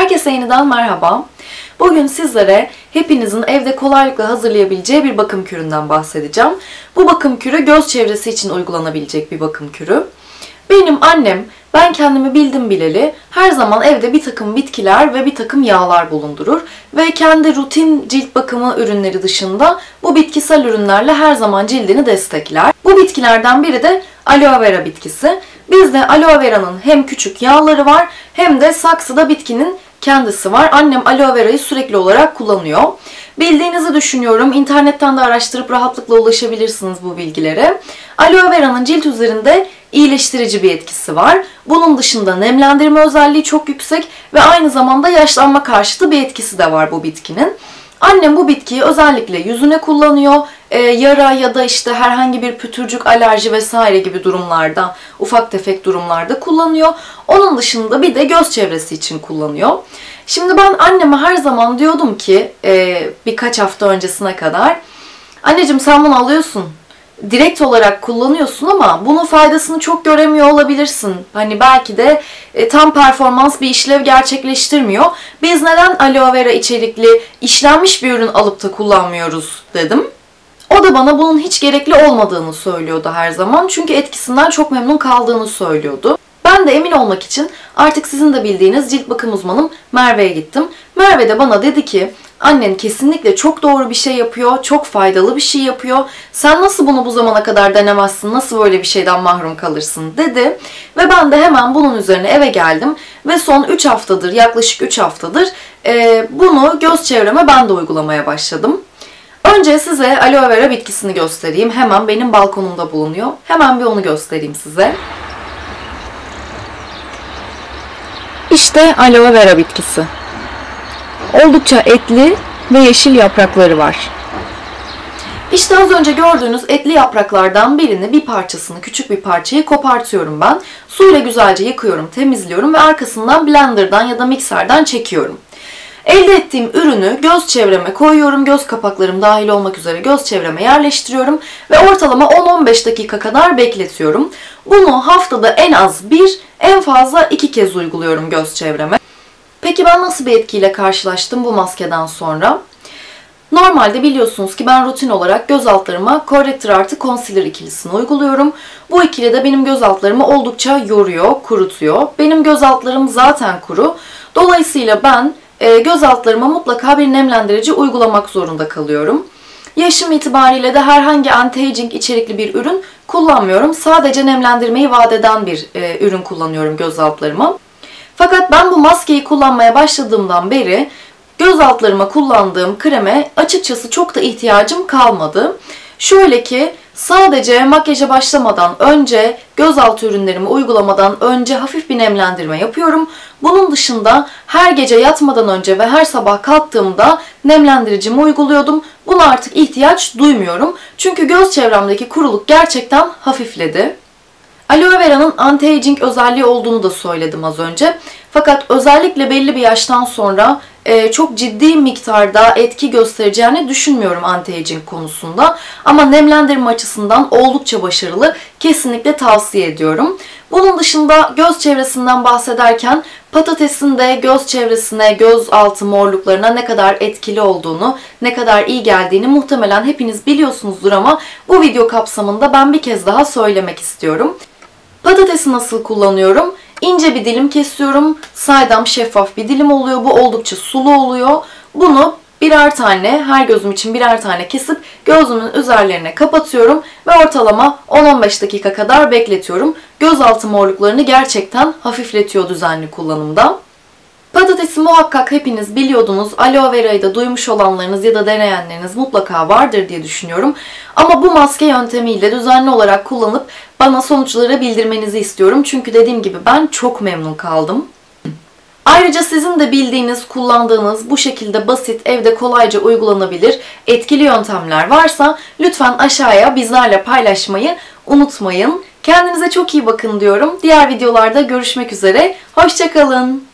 Herkese yeniden merhaba. Bugün sizlere hepinizin evde kolaylıkla hazırlayabileceği bir bakım küründen bahsedeceğim. Bu bakım kürü göz çevresi için uygulanabilecek bir bakım kürü. Benim annem, ben kendimi bildim bileli her zaman evde bir takım bitkiler ve bir takım yağlar bulundurur. Ve kendi rutin cilt bakımı ürünleri dışında bu bitkisel ürünlerle her zaman cildini destekler. Bu bitkilerden biri de aloe vera bitkisi. Bizde aloe vera'nın hem küçük yağları var hem de saksıda bitkinin kendisi var. Annem aloe vera'yı sürekli olarak kullanıyor. Bildiğinizi düşünüyorum. İnternetten de araştırıp rahatlıkla ulaşabilirsiniz bu bilgilere. Aloe vera'nın cilt üzerinde iyileştirici bir etkisi var. Bunun dışında nemlendirme özelliği çok yüksek ve aynı zamanda yaşlanma karşıtı bir etkisi de var bu bitkinin. Annem bu bitkiyi özellikle yüzüne kullanıyor. Yara ya da işte herhangi bir pütürcük, alerji vesaire gibi durumlarda, ufak tefek durumlarda kullanıyor. Onun dışında bir de göz çevresi için kullanıyor. Şimdi ben anneme her zaman diyordum ki birkaç hafta öncesine kadar, anneciğim sen bunu alıyorsun, direkt olarak kullanıyorsun ama bunun faydasını çok göremiyor olabilirsin. Hani belki de tam performans bir işlev gerçekleştirmiyor. Biz neden aloe vera içerikli işlenmiş bir ürün alıp da kullanmıyoruz dedim. O da bana bunun hiç gerekli olmadığını söylüyordu her zaman. Çünkü etkisinden çok memnun kaldığını söylüyordu. Ben de emin olmak için artık sizin de bildiğiniz cilt bakım uzmanım Merve'ye gittim. Merve de bana dedi ki, annen kesinlikle çok doğru bir şey yapıyor, çok faydalı bir şey yapıyor. Sen nasıl bunu bu zamana kadar denemezsin, nasıl böyle bir şeyden mahrum kalırsın dedi. Ve ben de hemen bunun üzerine eve geldim ve son 3 haftadır, yaklaşık 3 haftadır bunu göz çevreme ben de uygulamaya başladım. Önce size aloe vera bitkisini göstereyim. Hemen benim balkonumda bulunuyor. Hemen bir onu göstereyim size. İşte aloe vera bitkisi. Oldukça etli ve yeşil yaprakları var. İşte az önce gördüğünüz etli yapraklardan birini, bir parçasını, küçük bir parçayı kopartıyorum ben. Suyla güzelce yıkıyorum, temizliyorum ve arkasından blenderdan ya da mikserden çekiyorum. Elde ettiğim ürünü göz çevreme koyuyorum. Göz kapaklarım dahil olmak üzere göz çevreme yerleştiriyorum ve ortalama 10-15 dakika kadar bekletiyorum. Bunu haftada en az 1, en fazla 2 kez uyguluyorum göz çevreme. Peki ben nasıl bir etkiyle karşılaştım bu maskeden sonra? Normalde biliyorsunuz ki ben rutin olarak göz altlarıma corrector artı concealer ikilisini uyguluyorum. Bu ikili de benim göz altlarımı oldukça yoruyor, kurutuyor. Benim göz altlarım zaten kuru. Dolayısıyla ben göz altlarıma mutlaka bir nemlendirici uygulamak zorunda kalıyorum. Yaşım itibariyle de herhangi anti-aging içerikli bir ürün kullanmıyorum. Sadece nemlendirmeyi vaat eden bir ürün kullanıyorum göz altlarıma. Fakat ben bu maskeyi kullanmaya başladığımdan beri göz altlarıma kullandığım kreme açıkçası çok da ihtiyacım kalmadı. Şöyle ki sadece makyaja başlamadan önce, gözaltı ürünlerimi uygulamadan önce hafif bir nemlendirme yapıyorum. Bunun dışında her gece yatmadan önce ve her sabah kalktığımda nemlendiricimi uyguluyordum. Buna artık ihtiyaç duymuyorum. Çünkü göz çevremdeki kuruluk gerçekten hafifledi. Aloe vera'nın anti-aging özelliği olduğunu da söyledim az önce. Fakat özellikle belli bir yaştan sonra çok ciddi miktarda etki göstereceğini düşünmüyorum anti-aging konusunda. Ama nemlendirme açısından oldukça başarılı. Kesinlikle tavsiye ediyorum. Bunun dışında göz çevresinden bahsederken patatesin de göz çevresine, göz altı morluklarına ne kadar etkili olduğunu, ne kadar iyi geldiğini muhtemelen hepiniz biliyorsunuzdur ama bu video kapsamında ben bir kez daha söylemek istiyorum. Patatesi nasıl kullanıyorum? İnce bir dilim kesiyorum. Saydam şeffaf bir dilim oluyor. Bu oldukça sulu oluyor. Bunu birer tane, her gözüm için birer tane kesip gözümün üzerlerine kapatıyorum ve ortalama 10-15 dakika kadar bekletiyorum. Gözaltı morluklarını gerçekten hafifletiyor düzenli kullanımda. Patatesi muhakkak hepiniz biliyordunuz. Aloe vera'yı da duymuş olanlarınız ya da deneyenleriniz mutlaka vardır diye düşünüyorum. Ama bu maske yöntemiyle düzenli olarak kullanıp bana sonuçları bildirmenizi istiyorum. Çünkü dediğim gibi ben çok memnun kaldım. Ayrıca sizin de bildiğiniz, kullandığınız bu şekilde basit, evde kolayca uygulanabilir etkili yöntemler varsa lütfen aşağıya bizlerle paylaşmayı unutmayın. Kendinize çok iyi bakın diyorum. Diğer videolarda görüşmek üzere. Hoşça kalın.